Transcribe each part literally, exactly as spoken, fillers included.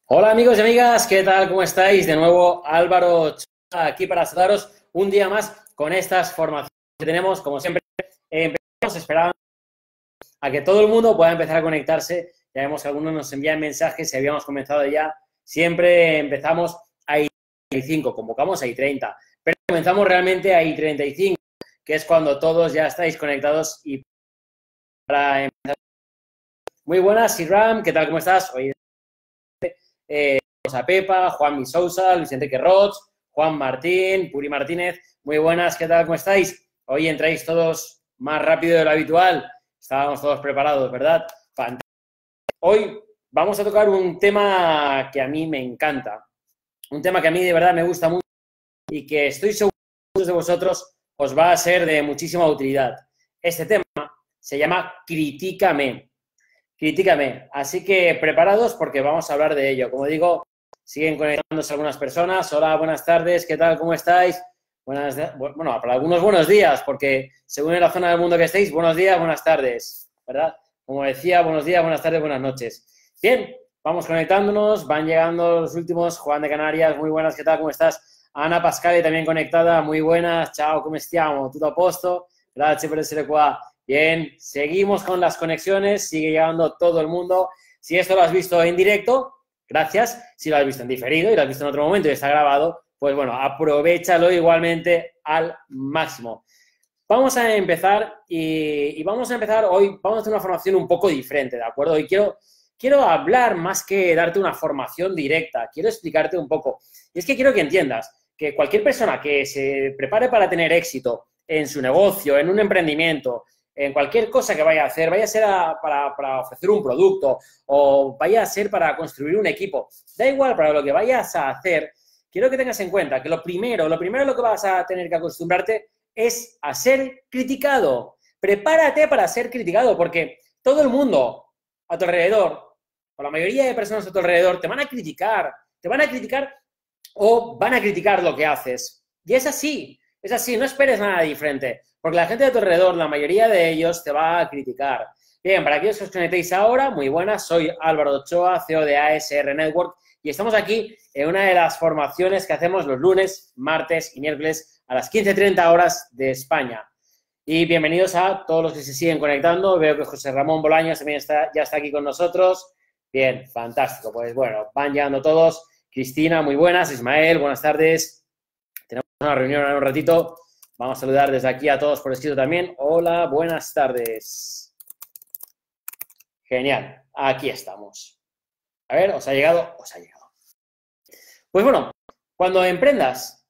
Hola amigos y amigas, ¿qué tal? ¿Cómo estáis? De nuevo Álvaro Choa, aquí para saludaros un día más con estas formaciones que tenemos. Como siempre, eh, empezamos esperando a que todo el mundo pueda empezar a conectarse. Ya vemos que algunos nos envían mensajes, si habíamos comenzado ya. Siempre empezamos a I treinta y cinco, convocamos a I treinta, pero comenzamos realmente a I treinta y cinco, que es cuando todos ya estáis conectados y para empezar. Muy buenas, Iram, ¿qué tal? ¿Cómo estás? Hoy eh, Rosa Pepa, Juan Misousa, Luis Enrique Roch, Juan Martín, Puri Martínez. Muy buenas, ¿qué tal? ¿Cómo estáis? Hoy entráis todos más rápido de lo habitual. Estábamos todos preparados, ¿verdad? Fantástico. Hoy vamos a tocar un tema que a mí me encanta. Un tema que a mí de verdad me gusta mucho y que estoy seguro que muchos de vosotros os va a ser de muchísima utilidad. Este tema se llama Critícame. Critícame. Así que preparados porque vamos a hablar de ello. Como digo, siguen conectándose algunas personas. Hola, buenas tardes. ¿Qué tal? ¿Cómo estáis? Buenas, bueno, para algunos buenos días, porque según en la zona del mundo que estéis, buenos días, buenas tardes, ¿verdad? Como decía, buenos días, buenas tardes, buenas noches. Bien, vamos conectándonos. Van llegando los últimos. Juan de Canarias, muy buenas. ¿Qué tal? ¿Cómo estás? Ana Pascale también conectada. Muy buenas. Chao, ¿cómo stiamo? ¿Tutto a posto? Gracias por essere qua. Bien, seguimos con las conexiones, sigue llegando todo el mundo. Si esto lo has visto en directo, gracias. Si lo has visto en diferido y lo has visto en otro momento y está grabado, pues bueno, aprovéchalo igualmente al máximo. Vamos a empezar y, y vamos a empezar hoy, vamos a hacer una formación un poco diferente, ¿de acuerdo? Hoy quiero, quiero hablar más que darte una formación directa, quiero explicarte un poco. Y es que quiero que entiendas que cualquier persona que se prepare para tener éxito en su negocio, en un emprendimiento, en cualquier cosa que vaya a hacer, vaya a ser a, para, para ofrecer un producto o vaya a ser para construir un equipo, da igual para lo que vayas a hacer, quiero que tengas en cuenta que lo primero, lo primero lo que vas a tener que acostumbrarte es a ser criticado. Prepárate para ser criticado porque todo el mundo a tu alrededor, o la mayoría de personas a tu alrededor, te van a criticar, te van a criticar o van a criticar lo que haces. Y es así, es así, no esperes nada diferente. Porque la gente de tu alrededor, la mayoría de ellos, te va a criticar. Bien, para aquellos que os conectéis ahora, muy buenas, soy Álvaro Ochoa, C E O de A S R Network, y estamos aquí en una de las formaciones que hacemos los lunes, martes y miércoles a las quince treinta horas de España. Y bienvenidos a todos los que se siguen conectando. Veo que José Ramón Bolaños también está, ya está aquí con nosotros. Bien, fantástico. Pues bueno, van llegando todos. Cristina, muy buenas. Ismael, buenas tardes. Tenemos una reunión en un ratito. Vamos a saludar desde aquí a todos por escrito también. Hola, buenas tardes. Genial, aquí estamos. A ver, ¿os ha llegado? Os ha llegado. Pues bueno, cuando emprendas,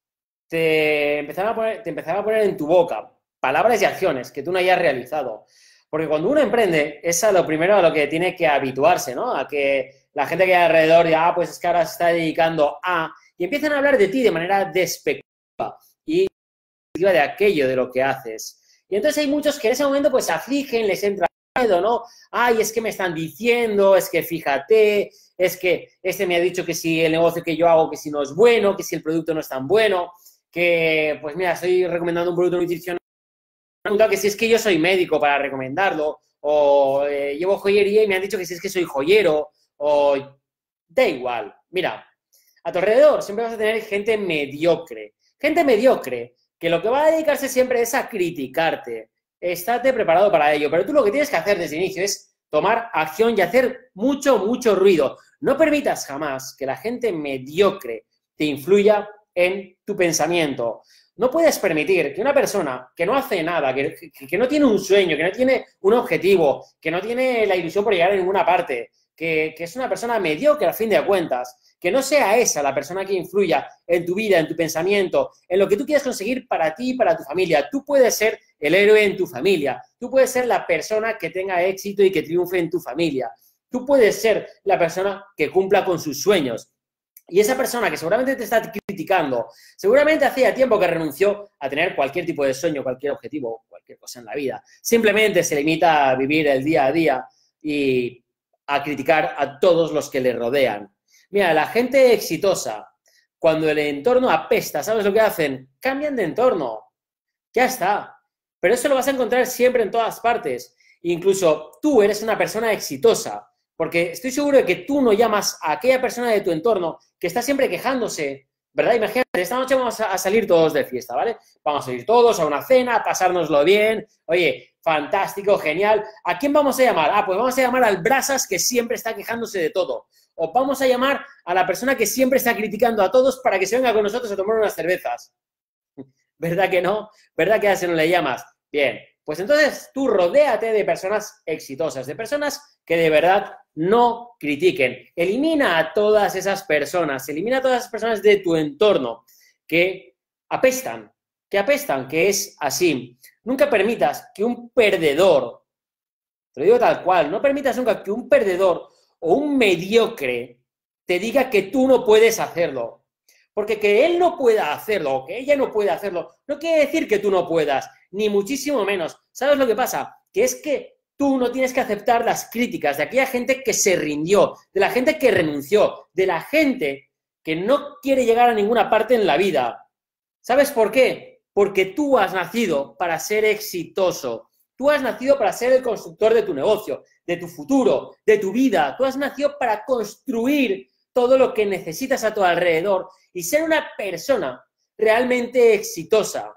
te empezarán a poner, te empezarán a poner en tu boca palabras y acciones que tú no hayas realizado. Porque cuando uno emprende, es a lo primero a lo que tiene que habituarse, ¿no? A que la gente que hay alrededor diga, ah, pues es que ahora se está dedicando a... Y empiezan a hablar de ti de manera despectiva y de aquello de lo que haces. Y entonces hay muchos que en ese momento pues se afligen, les entra miedo, ¿no? Ay, es que me están diciendo, es que fíjate, es que este me ha dicho que si el negocio que yo hago, que si no es bueno, que si el producto no es tan bueno, que pues mira, estoy recomendando un producto nutricional, que si es que yo soy médico para recomendarlo, o eh, llevo joyería y me han dicho que si es que soy joyero, o da igual. Mira, a tu alrededor siempre vas a tener gente mediocre, gente mediocre, que lo que va a dedicarse siempre es a criticarte. Estate preparado para ello, pero tú lo que tienes que hacer desde el inicio es tomar acción y hacer mucho, mucho ruido. No permitas jamás que la gente mediocre te influya en tu pensamiento. No puedes permitir que una persona que no hace nada, que, que, que no tiene un sueño, que no tiene un objetivo, que no tiene la ilusión por llegar a ninguna parte, que, que es una persona mediocre a fin de cuentas, que no sea esa la persona que influya en tu vida, en tu pensamiento, en lo que tú quieres conseguir para ti y para tu familia. Tú puedes ser el héroe en tu familia. Tú puedes ser la persona que tenga éxito y que triunfe en tu familia. Tú puedes ser la persona que cumpla con sus sueños. Y esa persona que seguramente te está criticando, seguramente hacía tiempo que renunció a tener cualquier tipo de sueño, cualquier objetivo, cualquier cosa en la vida. Simplemente se limita a vivir el día a día y a criticar a todos los que le rodean. Mira, la gente exitosa, cuando el entorno apesta, ¿sabes lo que hacen? Cambian de entorno. Ya está. Pero eso lo vas a encontrar siempre en todas partes. Incluso tú eres una persona exitosa Porque estoy seguro de que tú no llamas a aquella persona de tu entorno que está siempre quejándose, ¿verdad? Imagínate, esta noche vamos a salir todos de fiesta, ¿vale? Vamos a ir todos a una cena, a pasárnoslo bien. Oye, fantástico, genial. ¿A quién vamos a llamar? Ah, pues vamos a llamar al Brasas, que siempre está quejándose de todo. O vamos a llamar a la persona que siempre está criticando a todos para que se venga con nosotros a tomar unas cervezas. ¿Verdad que no? ¿Verdad que a ese no le llamas? Bien, pues entonces tú rodéate de personas exitosas, de personas que de verdad no critiquen. Elimina a todas esas personas, elimina a todas esas personas de tu entorno que apestan, que apestan, que es así. Nunca permitas que un perdedor, te lo digo tal cual, no permitas nunca que un perdedor o un mediocre te diga que tú no puedes hacerlo. Porque que él no pueda hacerlo o que ella no pueda hacerlo no quiere decir que tú no puedas, ni muchísimo menos. ¿Sabes lo que pasa? Que es que tú no tienes que aceptar las críticas de aquella gente que se rindió, de la gente que renunció, de la gente que no quiere llegar a ninguna parte en la vida. ¿Sabes por qué? Porque tú has nacido para ser exitoso. Tú has nacido para ser el constructor de tu negocio, de tu futuro, de tu vida. Tú has nacido para construir todo lo que necesitas a tu alrededor y ser una persona realmente exitosa.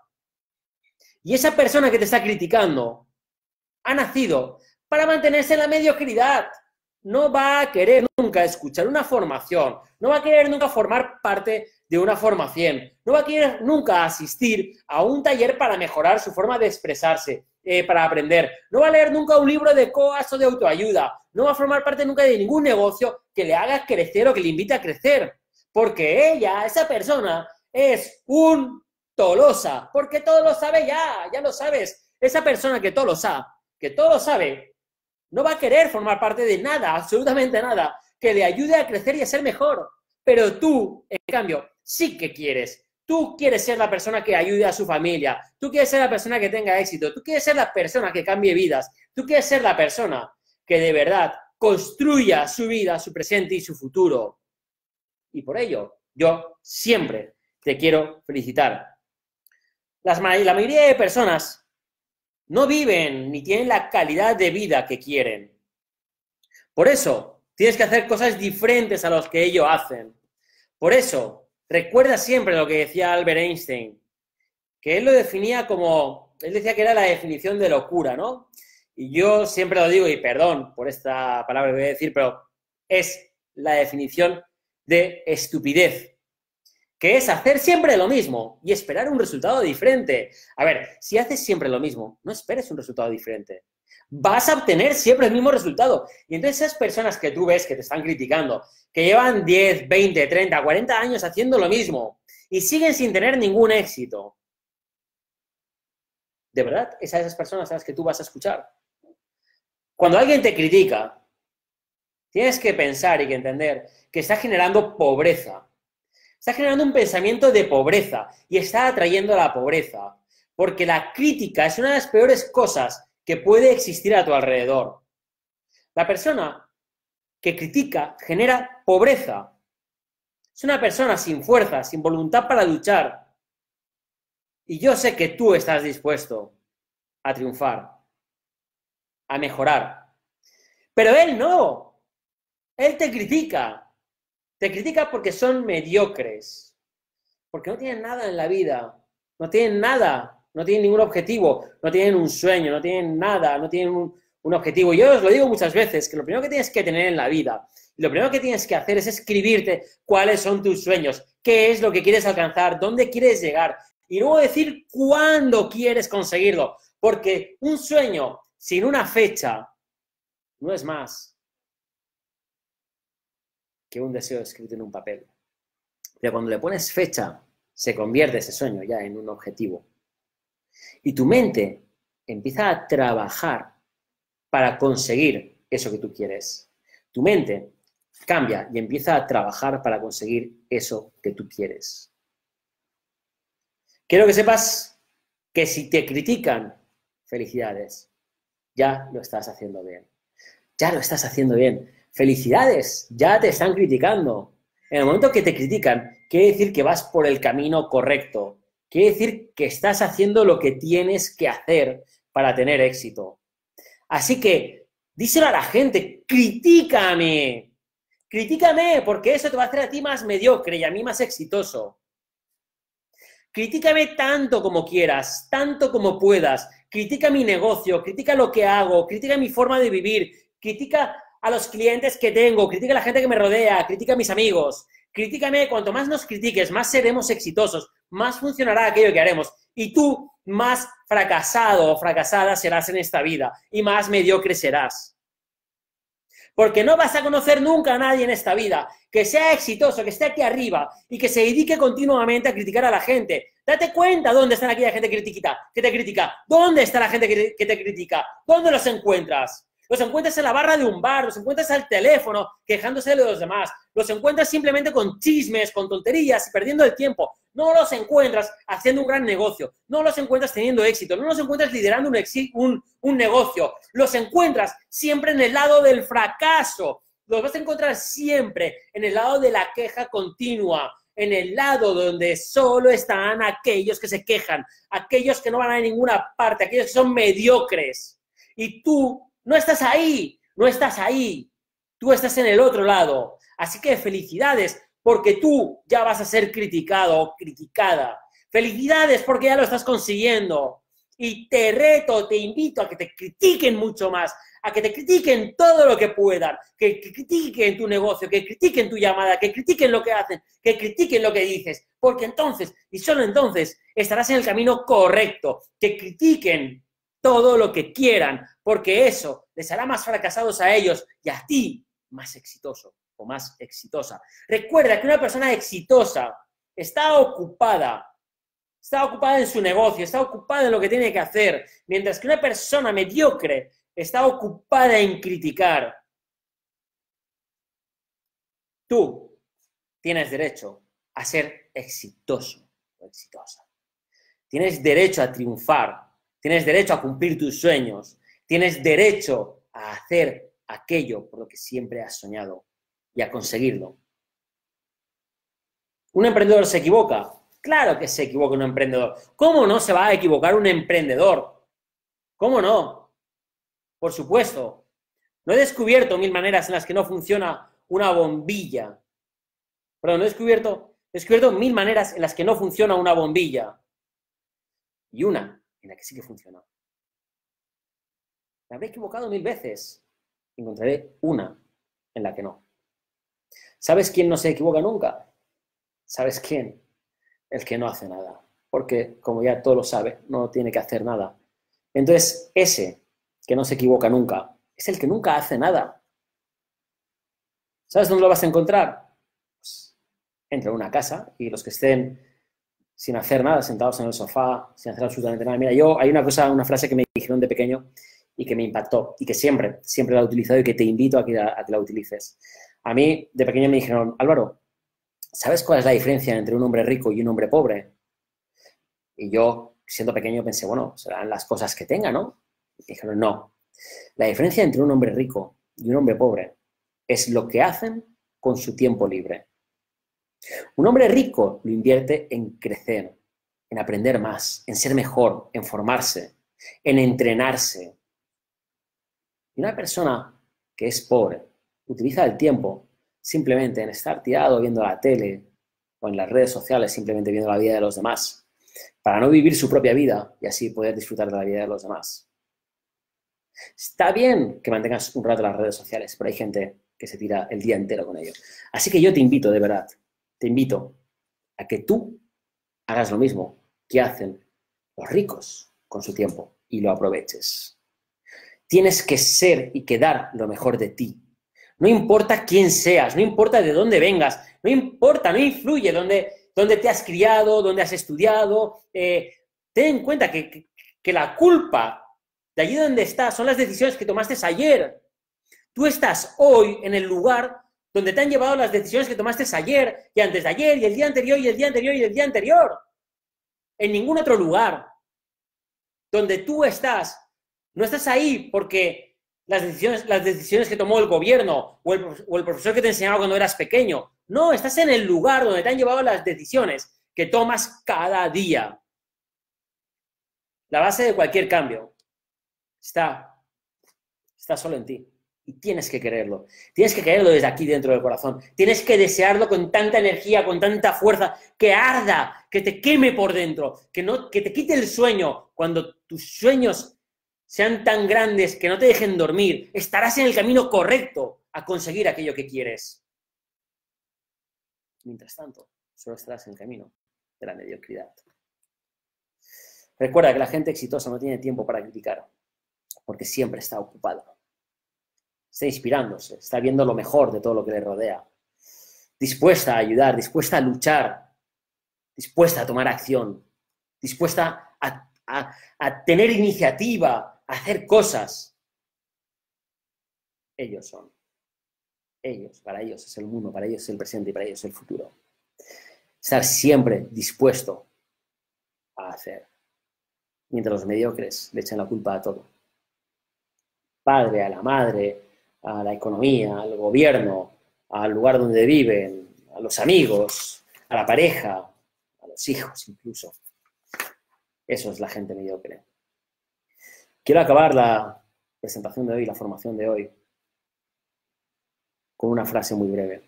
Y esa persona que te está criticando ha nacido para mantenerse en la mediocridad. No va a querer nunca escuchar una formación, no va a querer nunca formar parte de una formación, no va a querer nunca asistir a un taller para mejorar su forma de expresarse, eh, para aprender, no va a leer nunca un libro de coach o de autoayuda, no va a formar parte nunca de ningún negocio que le haga crecer o que le invite a crecer, porque ella, esa persona, es un tolosa, porque todo lo sabe ya, ya lo sabes. Esa persona que todo lo sabe, que todo lo sabe, no va a querer formar parte de nada, absolutamente nada, que le ayude a crecer y a ser mejor. Pero tú, en cambio, sí que quieres. Tú quieres ser la persona que ayude a su familia. Tú quieres ser la persona que tenga éxito. Tú quieres ser la persona que cambie vidas. Tú quieres ser la persona que de verdad construya su vida, su presente y su futuro. Y por ello, yo siempre te quiero felicitar. Las, la mayoría de personas no viven ni tienen la calidad de vida que quieren. Por eso, tienes que hacer cosas diferentes a las que ellos hacen. Por eso, recuerda siempre lo que decía Albert Einstein, que él lo definía como, él decía que era la definición de locura, ¿no? Y yo siempre lo digo, y perdón por esta palabra que voy a decir, pero es la definición de estupidez, que es hacer siempre lo mismo y esperar un resultado diferente. A ver, si haces siempre lo mismo, no esperes un resultado diferente. Vas a obtener siempre el mismo resultado. Y entonces esas personas que tú ves que te están criticando, que llevan diez, veinte, treinta, cuarenta años haciendo lo mismo y siguen sin tener ningún éxito, ¿de verdad es a esas personas a las que tú vas a escuchar? Cuando alguien te critica, tienes que pensar y que entender que está generando pobreza. Está generando un pensamiento de pobreza y está atrayendo la pobreza. Porque la crítica es una de las peores cosas que puede existir a tu alrededor. La persona que critica genera pobreza. Es una persona sin fuerza, sin voluntad para luchar. Y yo sé que tú estás dispuesto a triunfar, a mejorar. Pero él no. Él te critica. Te critica porque son mediocres. Porque no tienen nada en la vida. No tienen nada. No tienen ningún objetivo, no tienen un sueño, no tienen nada, no tienen un, un objetivo. Yo os lo digo muchas veces, que lo primero que tienes que tener en la vida, lo primero que tienes que hacer es escribirte cuáles son tus sueños, qué es lo que quieres alcanzar, dónde quieres llegar, y luego decir cuándo quieres conseguirlo. Porque un sueño sin una fecha no es más que un deseo escrito en un papel. Pero cuando le pones fecha, se convierte ese sueño ya en un objetivo. Y tu mente empieza a trabajar para conseguir eso que tú quieres. Tu mente cambia y empieza a trabajar para conseguir eso que tú quieres. Quiero que sepas que si te critican, felicidades, ya lo estás haciendo bien. Ya lo estás haciendo bien. Felicidades, ya te están criticando. En el momento que te critican, quiere decir que vas por el camino correcto. Quiere decir que estás haciendo lo que tienes que hacer para tener éxito. Así que Díselo a la gente, critícame. Critícame, porque eso te va a hacer a ti más mediocre y a mí más exitoso. Critícame tanto como quieras, tanto como puedas. Critica mi negocio, critica lo que hago, critica mi forma de vivir, critica a los clientes que tengo, critica a la gente que me rodea, critica a mis amigos. Critícame, cuanto más nos critiques, más seremos exitosos, más funcionará aquello que haremos. Y tú, más fracasado o fracasada serás en esta vida y más mediocre serás. Porque no vas a conocer nunca a nadie en esta vida que sea exitoso, que esté aquí arriba y que se dedique continuamente a criticar a la gente. Date cuenta dónde está aquella gente que, critica, que te critica. ¿Dónde está la gente que te, que te critica? ¿Dónde los encuentras? Los encuentras en la barra de un bar, los encuentras al teléfono quejándose de los demás, los encuentras simplemente con chismes, con tonterías y perdiendo el tiempo. No los encuentras haciendo un gran negocio, no los encuentras teniendo éxito, no los encuentras liderando un, un, un negocio, los encuentras siempre en el lado del fracaso, los vas a encontrar siempre en el lado de la queja continua, en el lado donde solo están aquellos que se quejan, aquellos que no van a ninguna parte, aquellos que son mediocres. Y tú no estás ahí, no estás ahí, tú estás en el otro lado. Así que felicidades, porque tú ya vas a ser criticado o criticada. Felicidades porque ya lo estás consiguiendo. Y te reto, te invito a que te critiquen mucho más, a que te critiquen todo lo que puedan, que, que critiquen tu negocio, que critiquen tu llamada, que critiquen lo que hacen, que critiquen lo que dices. Porque entonces, y solo entonces, estarás en el camino correcto. Que critiquen todo lo que quieran, porque eso les hará más fracasados a ellos y a ti más exitoso o más exitosa. Recuerda que una persona exitosa está ocupada, está ocupada en su negocio, está ocupada en lo que tiene que hacer, mientras que una persona mediocre está ocupada en criticar. Tú tienes derecho a ser exitoso o exitosa. Tienes derecho a triunfar. Tienes derecho a cumplir tus sueños. Tienes derecho a hacer aquello por lo que siempre has soñado y a conseguirlo. ¿Un emprendedor se equivoca? Claro que se equivoca un emprendedor. ¿Cómo no se va a equivocar un emprendedor? ¿Cómo no? Por supuesto. No he descubierto mil maneras en las que no funciona una bombilla. Perdón, no he descubierto, he descubierto mil maneras en las que no funciona una bombilla. Y una en la que sí que funciona. Me habré equivocado mil veces. Encontraré una en la que no. ¿Sabes quién no se equivoca nunca? ¿Sabes quién? El que no hace nada. Porque, como ya todo lo sabe, no tiene que hacer nada. Entonces, ese que no se equivoca nunca es el que nunca hace nada. ¿Sabes dónde lo vas a encontrar? Pues, entra a una casa y los que estén sin hacer nada, sentados en el sofá, sin hacer absolutamente nada. Mira, yo, hay una cosa, una frase que me dijeron de pequeño y que me impactó y que siempre, siempre la he utilizado y que te invito a que, a que la utilices. A mí, de pequeño me dijeron, Álvaro, ¿sabes cuál es la diferencia entre un hombre rico y un hombre pobre? Y yo, siendo pequeño, pensé, bueno, serán las cosas que tenga, ¿no? Y dijeron, no. La diferencia entre un hombre rico y un hombre pobre es lo que hacen con su tiempo libre. Un hombre rico lo invierte en crecer, en aprender más, en ser mejor, en formarse, en entrenarse. Y una persona que es pobre utiliza el tiempo simplemente en estar tirado viendo la tele o en las redes sociales, simplemente viendo la vida de los demás, para no vivir su propia vida y así poder disfrutar de la vida de los demás. Está bien que mantengas un rato las redes sociales, pero hay gente que se tira el día entero con ello. Así que yo te invito, de verdad, te invito a que tú hagas lo mismo que hacen los ricos con su tiempo y lo aproveches. Tienes que ser y que dar lo mejor de ti. No importa quién seas, no importa de dónde vengas, no importa, no influye dónde, dónde te has criado, dónde has estudiado. Eh, ten en cuenta que, que, que la culpa de allí donde estás son las decisiones que tomaste ayer. Tú estás hoy en el lugar donde te han llevado las decisiones que tomaste ayer y antes de ayer y el día anterior y el día anterior y el día anterior. En ningún otro lugar donde tú estás, no estás ahí porque las decisiones, las decisiones que tomó el gobierno o el, o el profesor que te enseñaba cuando eras pequeño. No, estás en el lugar donde te han llevado las decisiones que tomas cada día. La base de cualquier cambio está, está solo en ti. Y tienes que quererlo. Tienes que quererlo desde aquí dentro del corazón. Tienes que desearlo con tanta energía, con tanta fuerza, que arda, que te queme por dentro, que, no, que te quite el sueño. Cuando tus sueños sean tan grandes que no te dejen dormir, estarás en el camino correcto a conseguir aquello que quieres. Mientras tanto, solo estarás en el camino de la mediocridad. Recuerda que la gente exitosa no tiene tiempo para criticar, porque siempre está ocupada. Está inspirándose, está viendo lo mejor de todo lo que le rodea. Dispuesta a ayudar, dispuesta a luchar, dispuesta a tomar acción, dispuesta a, a, a tener iniciativa, a hacer cosas. Ellos son. Ellos, para ellos es el mundo, para ellos es el presente y para ellos es el futuro. Estar siempre dispuesto a hacer. Mientras los mediocres le echan la culpa a todo. Padre, a la madre, a la economía, al gobierno, al lugar donde viven, a los amigos, a la pareja, a los hijos incluso. Eso es la gente mediocre. Quiero acabar la presentación de hoy, la formación de hoy, con una frase muy breve.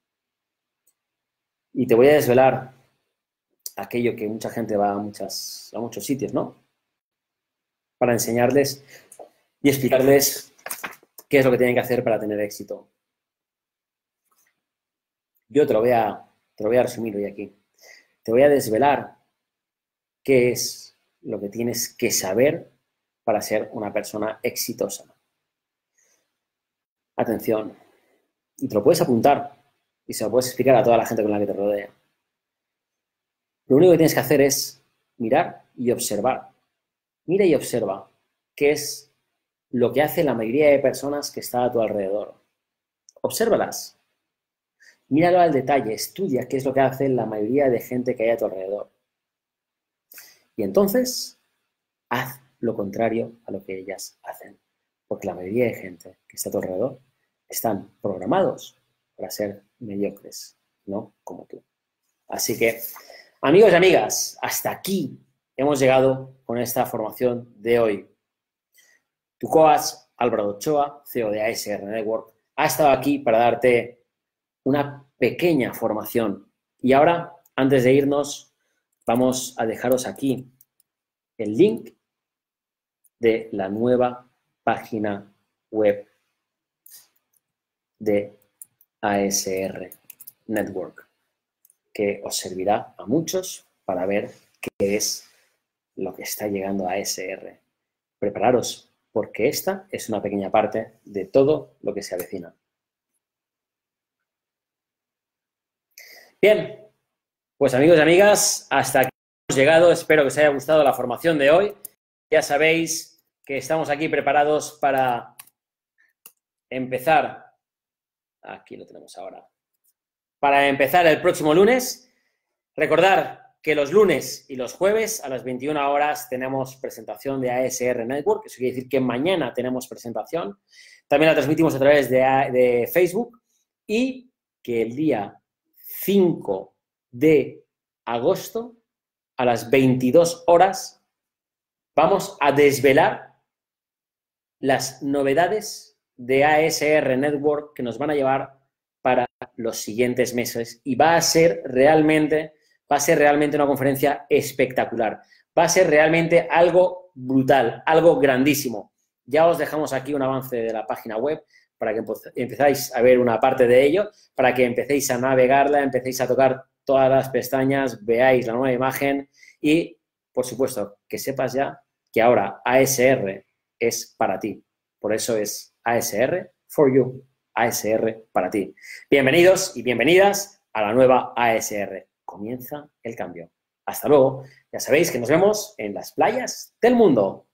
Y te voy a desvelar aquello que mucha gente va a, muchas, a muchos sitios, ¿no? Para enseñarles y explicarles qué es lo que tienen que hacer para tener éxito. Yo te lo voy a, te lo voy a resumir hoy aquí. Te voy a desvelar qué es lo que tienes que saber para ser una persona exitosa. Atención. Y te lo puedes apuntar y se lo puedes explicar a toda la gente con la que te rodea. Lo único que tienes que hacer es mirar y observar. Mira y observa qué es lo que hace la mayoría de personas que está a tu alrededor. Obsérvalas. Míralo al detalle, estudia qué es lo que hace la mayoría de gente que hay a tu alrededor. Y entonces, haz lo contrario a lo que ellas hacen. Porque la mayoría de gente que está a tu alrededor están programados para ser mediocres, no como tú. Así que, amigos y amigas, hasta aquí hemos llegado con esta formación de hoy. Tu coach, Álvaro Ochoa, C E O de A S R Network, ha estado aquí para darte una pequeña formación. Y ahora, antes de irnos, vamos a dejaros aquí el link de la nueva página web de A S R Network, que os servirá a muchos para ver qué es lo que está llegando a A S R. Prepararos, porque esta es una pequeña parte de todo lo que se avecina. Bien, pues amigos y amigas, hasta aquí hemos llegado. Espero que os haya gustado la formación de hoy. Ya sabéis que estamos aquí preparados para empezar. Aquí lo tenemos ahora. Para empezar el próximo lunes. Recordar que los lunes y los jueves a las veintiuna horas tenemos presentación de A S R Network. Eso quiere decir que mañana tenemos presentación. También la transmitimos a través de, de Facebook. Y que el día cinco de agosto a las veintidós horas vamos a desvelar las novedades de A S R Network que nos van a llevar para los siguientes meses. Y va a ser realmente... Va a ser realmente una conferencia espectacular. Va a ser realmente algo brutal, algo grandísimo. Ya os dejamos aquí un avance de la página web para que empezáis a ver una parte de ello, para que empecéis a navegarla, empecéis a tocar todas las pestañas, veáis la nueva imagen y, por supuesto, que sepas ya que ahora A S R es para ti. Por eso es A S R for you, A S R para ti. Bienvenidos y bienvenidas a la nueva A S R. Comienza el cambio. Hasta luego. Ya sabéis que nos vemos en las playas del mundo.